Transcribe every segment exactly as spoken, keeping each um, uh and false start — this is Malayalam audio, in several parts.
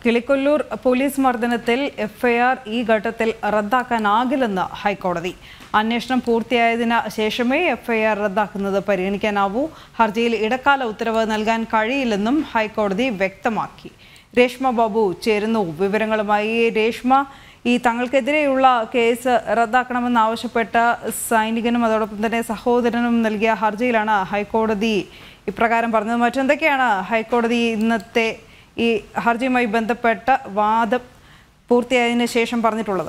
കിളിക്കൊല്ലൂർ പോലീസ് മർദ്ദനത്തിൽ എഫ്ഐആർ ഈ ഘട്ടത്തിൽ റദ്ദാക്കാനാകില്ലെന്ന് ഹൈക്കോടതി. അന്വേഷണം പൂർത്തിയായതിനു ശേഷമേ എഫ്ഐആർ റദ്ദാക്കുന്നത് പരിഗണിക്കാനാവൂ. ഹർജിയിൽ ഇടക്കാല ഉത്തരവ് നൽകാൻ കഴിയില്ലെന്നും ഹൈക്കോടതി വ്യക്തമാക്കി. രേഷ്മ ബാബു ചേരുന്നു വിവരങ്ങളുമായി. രേഷ്മ, ഈ തങ്ങൾക്കെതിരെയുള്ള കേസ് റദ്ദാക്കണമെന്നാവശ്യപ്പെട്ട സൈനികനും അതോടൊപ്പം തന്നെ സഹോദരനും നൽകിയ ഹർജിയിലാണ് ഹൈക്കോടതി ഇപ്രകാരം പറഞ്ഞത്. മറ്റെന്തൊക്കെയാണ് ഹൈക്കോടതി ഇന്നത്തെ ഈ ഹർജിയുമായി ബന്ധപ്പെട്ട വാദം പൂർത്തിയായതിനു ശേഷം പറഞ്ഞിട്ടുള്ളത്?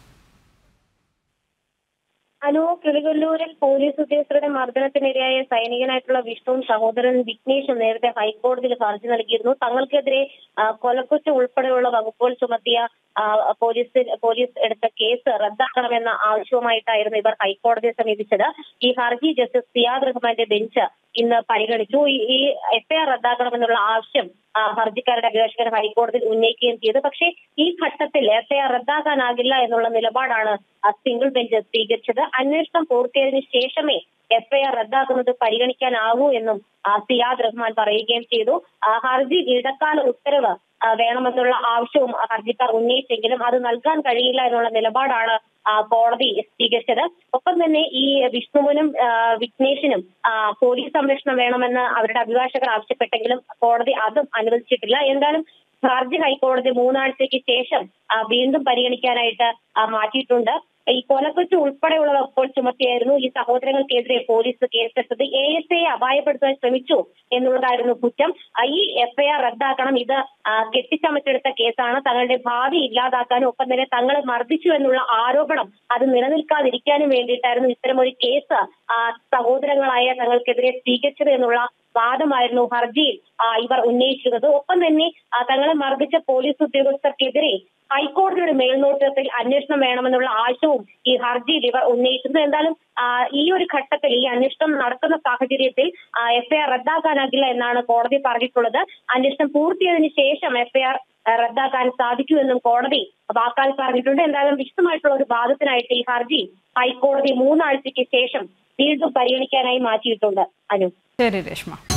അനു, കിളികൊല്ലൂരിൽ പോലീസ് ഉദ്യോഗസ്ഥരുടെ മർദ്ദനത്തിനിരയായ സൈനികനായിട്ടുള്ള വിഷ്ണുവും സഹോദരൻ വിഘ്നേഷും നേരത്തെ ഹൈക്കോടതിയിൽ ഹർജി നൽകിയിരുന്നു. തങ്ങൾക്കെതിരെ കൊലക്കുറ്റ ഉൾപ്പെടെയുള്ള വകുപ്പുകൾ ചുമത്തിയ പോലീസ് പോലീസ് എടുത്ത കേസ് റദ്ദാക്കണമെന്ന ആവശ്യവുമായിട്ടായിരുന്നു ഇവർ ഹൈക്കോടതിയെ സമീപിച്ചത്. ഈ ഹർജി ജസ്റ്റിസ് സിയാദ് റഹ്മാന്റെ ബെഞ്ച് ഇന്ന് പരിഗണിച്ചു. ഈ എഫ്ഐആർ റദ്ദാക്കണമെന്നുള്ള ആവശ്യം ഹർജിക്കാരുടെ അഭിഭാഷകർ ഹൈക്കോടതിയിൽ ഉന്നയിക്കുകയും ചെയ്തു. പക്ഷേ ഈ ഘട്ടത്തിൽ എഫ്ഐആർ റദ്ദാക്കാനാകില്ല എന്നുള്ള നിലപാടാണ് സിംഗിൾ ബെഞ്ച് സ്വീകരിച്ചത്. അന്വേഷണം പൂർത്തിയായതിനു ശേഷമേ എഫ്ഐആർ റദ്ദാക്കുന്നത് പരിഗണിക്കാനാവൂ എന്നും സിയാദ് റഹ്മാൻ പറയുകയും ചെയ്തു. ഹർജി ഇടക്കാല ഉത്തരവ് വേണമെന്നുള്ള ആവശ്യവും ഹർജിക്കാർ ഉന്നയിച്ചെങ്കിലും അത് നൽകാൻ കഴിയില്ല എന്നുള്ള നിലപാടാണ് കോടതി സ്വീകരിച്ചത്. ഒപ്പം തന്നെ ഈ വിഷ്ണുവിനും വിഘ്നേഷിനും പോലീസ് സംരക്ഷണം വേണമെന്ന് അവരുടെ അഭിഭാഷകർ ആവശ്യപ്പെട്ടെങ്കിലും കോടതി അതും അനുവദിച്ചിട്ടില്ല. എന്തായാലും ഹർജി ഹൈക്കോടതി മൂന്നാഴ്ചയ്ക്ക് ശേഷം വീണ്ടും പരിഗണിക്കാനായിട്ട് മാറ്റിയിട്ടുണ്ട്. ഈ കൊലക്കുറ്റം ഉൾപ്പെടെയുള്ള വകുപ്പുകൾ ചുമത്തിയായിരുന്നു ഈ സഹോദരങ്ങൾക്കെതിരെ പോലീസ് കേസെടുത്തത്. എ എസ് ഐയെ അപായപ്പെടുത്താൻ ശ്രമിച്ചു എന്നുള്ളതായിരുന്നു കുറ്റം. ഈ എഫ്ഐആർ റദ്ദാക്കണം, ഇത് കെട്ടിച്ചമച്ചെടുത്ത കേസാണ്, തങ്ങളുടെ ഭാവി ഇല്ലാതാക്കാനും ഒപ്പം തന്നെ തങ്ങളെ മർദ്ദിച്ചു എന്നുള്ള ആരോപണം അത് നിലനിൽക്കാതിരിക്കാനും വേണ്ടിയിട്ടായിരുന്നു ഇത്തരമൊരു കേസ് സഹോദരങ്ങളായ തങ്ങൾക്കെതിരെ സ്വീകരിച്ചത് എന്നുള്ള വാദമായിരുന്നു ഹർജിയിൽ ഇവർ ഉന്നയിച്ചിരുന്നത്. ഒപ്പം തന്നെ തങ്ങളെ മർദ്ദിച്ച പോലീസ് ഉദ്യോഗസ്ഥർക്കെതിരെ ഹൈക്കോടതിയുടെ മേൽനോട്ടത്തിൽ അന്വേഷണം വേണമെന്നുള്ള ആവശ്യവും ഈ ഹർജിയിൽ ഇവർ ഉന്നയിച്ചിരുന്നു. എന്തായാലും ഈ ഒരു ഘട്ടത്തിൽ ഈ അന്വേഷണം നടക്കുന്ന സാഹചര്യത്തിൽ എഫ്ഐആർ റദ്ദാക്കാനാകില്ല എന്നാണ് കോടതി പറഞ്ഞിട്ടുള്ളത്. അന്വേഷണം പൂർത്തിയായതിനു ശേഷം എഫ്ഐആർ റദ്ദാക്കാൻ സാധിക്കുമെന്നും കോടതി വാക്കാൽ പറഞ്ഞിട്ടുണ്ട്. എന്തായാലും വിശദമായിട്ടുള്ള ഒരു വാദത്തിനായിട്ട് ഈ ഹർജി ഹൈക്കോടതി മൂന്നാഴ്ചയ്ക്ക് ശേഷം വീണ്ടും പരിഗണിക്കാനായി മാറ്റിയിട്ടുണ്ട്. അനു. ശരി രേഷ്മ.